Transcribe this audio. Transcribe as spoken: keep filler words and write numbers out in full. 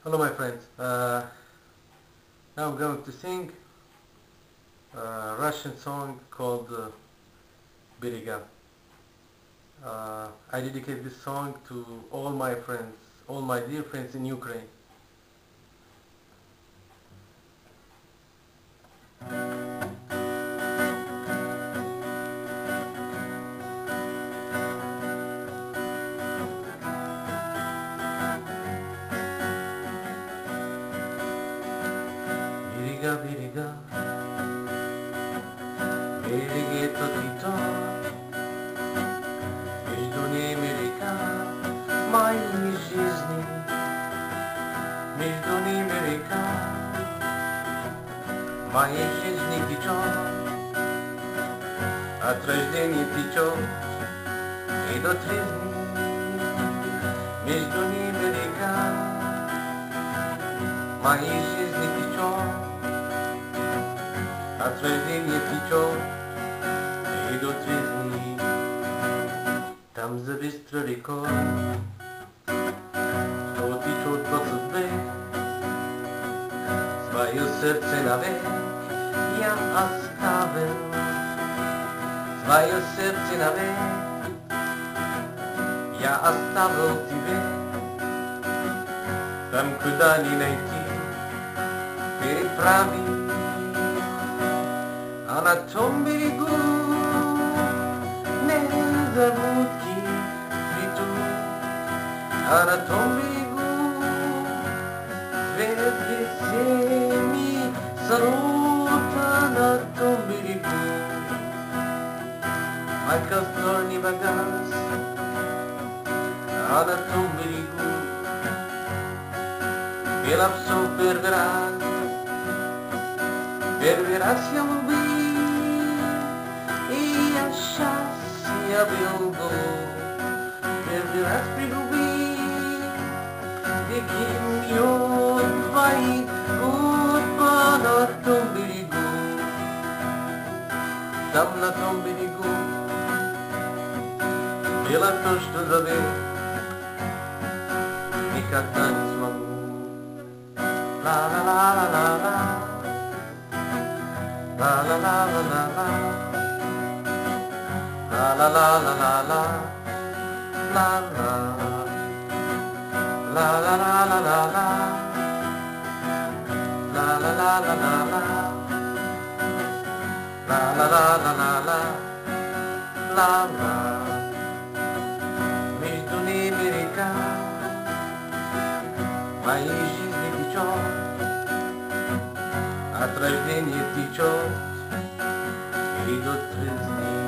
Hello my friends, uh, now I'm going to sing a Russian song called uh, Берега. Uh, I dedicate this song to all my friends, all my dear friends in Ukraine. Берега, берега, береги тот и тот, между ними река моей жизни, между ними река моей жизни течет, от рождения течет и до жизни, между ними река моей жизни течет, от рождения течет и до жизни. Там за быстрой рекой, что течет по судьбе, свое сердце навек я оставил, свое сердце навек я оставил тебе. Там, куда не найти переправи, а на том берегу незабудки цветут, а на том берегу цвет весенний салюта на том берегу. Мой костер не погас, а на том берегу пела все первый раз, первый раз я любил, и я счастлив был, первый раз прилюбил, веки ее твои губы на том берегу, там на том берегу было то, что забыл, никогда не смогу. La la la la la la, la la la la la la, la la la la la la, la la, la la la la la la, la la la la la la, la la la la la la, la la. Между ними река моей жизни течет, от рождения течет и до жизни.